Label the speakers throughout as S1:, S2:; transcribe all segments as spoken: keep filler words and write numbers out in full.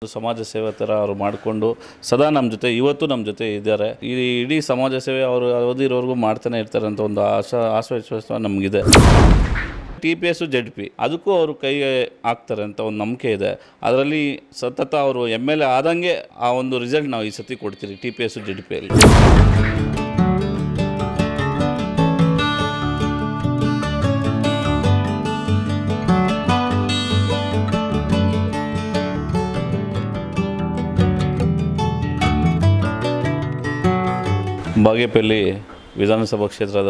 S1: ಸಮಾಜ ಸೇವೆ ಥರ ಅವರು ಮಾಡಿಕೊಂಡು ಸದಾ ನಮ್ಮ ಜೊತೆ ಇವತ್ತು ನಮ್ಮ ಜೊತೆ ಇದ್ದಾರೆ. ಈ ಇಡೀ ಸಮಾಜ ಸೇವೆ ಅವರು ಓದಿರೋರ್ಗೂ ಮಾಡ್ತಾನೆ ಇರ್ತಾರೆ ಅಂತ ಒಂದು ಆಶಾ ಆಶ್ವಾಸ ನಮಗಿದೆ. T P S Z P ಅದಕ್ಕೂ ಅವರು ಕೈ ಹಾಕ್ತಾರೆ ಅಂತ ಒಂದು ನಂಬಿಕೆ ಇದೆ. ಅದರಲ್ಲಿ ಸತತ ಅವರು ಎಮ್ ಎಲ್ ಎ ಆದಂಗೆ ಆ ಒಂದು ರಿಸಲ್ಟ್ ನಾವು ಈ ಸತಿ ಕೊಡ್ತೀರಿ ಟಿ ಪಿ ಎಸ್ಸು ಜೆಡ್ ಪಿಯಲ್ಲಿ. ಬಾಗೇಪಲ್ಲಿ ವಿಧಾನಸಭಾ ಕ್ಷೇತ್ರದ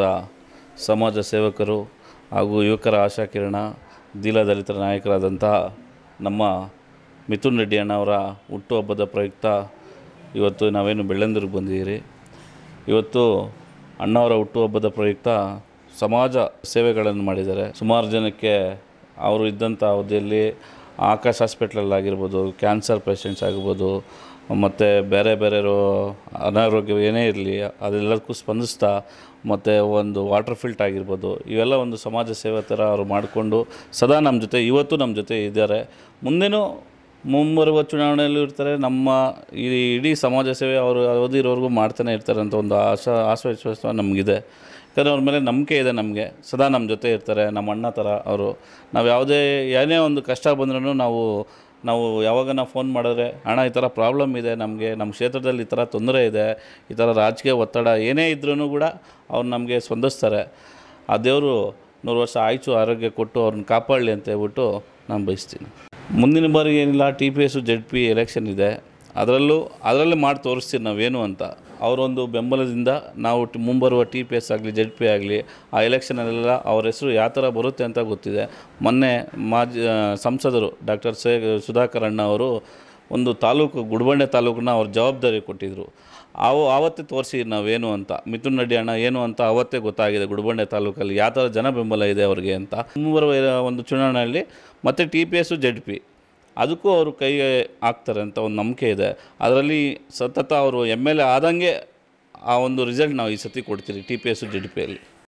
S1: ಸಮಾಜ ಸೇವಕರು ಹಾಗೂ ಯುವಕರ ಆಶಾಕಿರಣ ದೀನ ದಲಿತರ ನಾಯಕರಾದಂತಹ ನಮ್ಮ ಮಿಥುನ್ ರೆಡ್ಡಿ ಅಣ್ಣವರ ಹುಟ್ಟುಹಬ್ಬದ ಪ್ರಯುಕ್ತ ಇವತ್ತು ನಾವೇನು ಬೆಳ್ಳಂದೂರಿಗೆ ಬಂದಿದ್ದೀರಿ. ಇವತ್ತು ಅಣ್ಣವರ ಹುಟ್ಟುಹಬ್ಬದ ಪ್ರಯುಕ್ತ ಸಮಾಜ ಸೇವೆಗಳನ್ನು ಮಾಡಿದ್ದಾರೆ. ಸುಮಾರು ಜನಕ್ಕೆ ಅವರು ಇದ್ದಂಥ ಅವಧಿಯಲ್ಲಿ ಆಕಾಶ್ ಹಾಸ್ಪಿಟ್ಲಲ್ಲಾಗಿರ್ಬೋದು, ಕ್ಯಾನ್ಸರ್ ಪೇಷಂಟ್ಸ್ ಆಗಿರ್ಬೋದು, ಮತ್ತು ಬೇರೆ ಬೇರೆ ಅನಾರೋಗ್ಯ ಏನೇ ಇರಲಿ ಅದೆಲ್ಲದಕ್ಕೂ ಸ್ಪಂದಿಸ್ತಾ, ಮತ್ತು ಒಂದು ವಾಟರ್ ಫಿಲ್ಟ್ ಆಗಿರ್ಬೋದು, ಇವೆಲ್ಲ ಒಂದು ಸಮಾಜ ಸೇವೆ ಥರ ಅವರು ಮಾಡಿಕೊಂಡು ಸದಾ ನಮ್ಮ ಜೊತೆ ಇವತ್ತು ನಮ್ಮ ಜೊತೆ ಇದ್ದಾರೆ. ಮುಂದೇನೂ ಮುಂಬರುವ ಚುನಾವಣೆಯಲ್ಲೂ ಇರ್ತಾರೆ. ನಮ್ಮ ಈ ಇಡೀ ಸಮಾಜ ಸೇವೆ ಅವರು ಓದಿರೋರ್ಗೂ ಮಾಡ್ತಾನೆ ಇರ್ತಾರೆ ಅಂತ ಒಂದು ಆಶಾ ಆಶ್ವಾಸ ನಮಗಿದೆ. ಯಾಕಂದರೆ ಅವ್ರ ಮೇಲೆ ನಂಬಿಕೆ ಇದೆ ನಮಗೆ. ಸದಾ ನಮ್ಮ ಜೊತೆ ಇರ್ತಾರೆ. ನಮ್ಮ ಅಣ್ಣ ಥರ ಅವರು. ನಾವು ಯಾವುದೇ ಏನೇ ಒಂದು ಕಷ್ಟ ಬಂದ್ರೂ ನಾವು ನಾವು ಯಾವಾಗ ನಾವು ಫೋನ್ ಮಾಡಿದ್ರೆ, ಅಣ್ಣ ಈ ಥರ ಪ್ರಾಬ್ಲಮ್ ಇದೆ, ನಮಗೆ ನಮ್ಮ ಕ್ಷೇತ್ರದಲ್ಲಿ ಈ ಥರ ತೊಂದರೆ ಇದೆ, ಈ ಥರ ರಾಜಕೀಯ ಒತ್ತಡ ಏನೇ ಇದ್ರೂ ಕೂಡ ಅವ್ರು ನಮಗೆ ಸ್ಪಂದಿಸ್ತಾರೆ. ಆ ದೇವರು ನೂರು ವರ್ಷ ಆಯುಷು ಆರೋಗ್ಯ ಕೊಟ್ಟು ಅವ್ರನ್ನ ಕಾಪಾಡಲಿ ಅಂತ ಹೇಳ್ಬಿಟ್ಟು ನಾನು ಬಯಸ್ತೀನಿ. ಮುಂದಿನ ಬಾರಿ ಏನಿಲ್ಲ, T P S Z P election ಇದೆ. ಅದರಲ್ಲೂ ಅದರಲ್ಲೇ ಮಾಡಿ ತೋರಿಸ್ತೀವಿ ನಾವೇನು ಅಂತ. ಅವರೊಂದು ಬೆಂಬಲದಿಂದ ನಾವು ಮುಂಬರುವ ಟಿ ಪಿ ಎಸ್ ಆಗಲಿ ಜೆಡ್ ಪಿ ಆಗಲಿ ಆ ಎಲೆಕ್ಷನಲ್ಲೆಲ್ಲ ಅವ್ರ ಹೆಸರು ಯಾವ ಥರ ಬರುತ್ತೆ ಅಂತ ಗೊತ್ತಿದೆ. ಮೊನ್ನೆ ಮಾಜಿ ಸಂಸದರು ಡಾಕ್ಟರ್ ಸೇ ಸುಧಾಕರ್ ಅಣ್ಣ ಅವರು ಒಂದು ತಾಲೂಕು ಗುಡಿಬಂಡೆ ತಾಲೂಕನ್ನ ಅವ್ರ ಜವಾಬ್ದಾರಿ ಕೊಟ್ಟಿದ್ದರು. ಅವು ಆವತ್ತೇ ತೋರಿಸಿ ನಾವೇನು ಅಂತ. ಮಿಥುನ್ ರೆಡ್ಡಿ ಅಣ್ಣ ಏನು ಅಂತ ಆವತ್ತೇ ಗೊತ್ತಾಗಿದೆ ಗುಡಿಬಂಡೆ ತಾಲೂಕಲ್ಲಿ ಯಾವ ಥರ ಜನ ಬೆಂಬಲ ಇದೆ ಅವ್ರಿಗೆ ಅಂತ. ಮುಂಬರುವ ಒಂದು ಚುನಾವಣೆಯಲ್ಲಿ ಮತ್ತು T P S Z P ಅದಕ್ಕೂ ಅವರು ಕೈ ಹಾಕ್ತಾರೆ ಅಂತ ಒಂದು ನಂಬಿಕೆ ಇದೆ. ಅದರಲ್ಲಿ ಸತತ ಅವರು ಎಮ್ ಎಲ್ ಎ ಆದಂಗೆ ಆ ಒಂದು ರಿಸಲ್ಟ್ ನಾವು ಈ ಸತಿ ಕೊಡ್ತೀರಿ ಟಿ ಪಿ ಎಸ್ಸು ಜೆಡ್ ಪಿಯಲ್ಲಿ.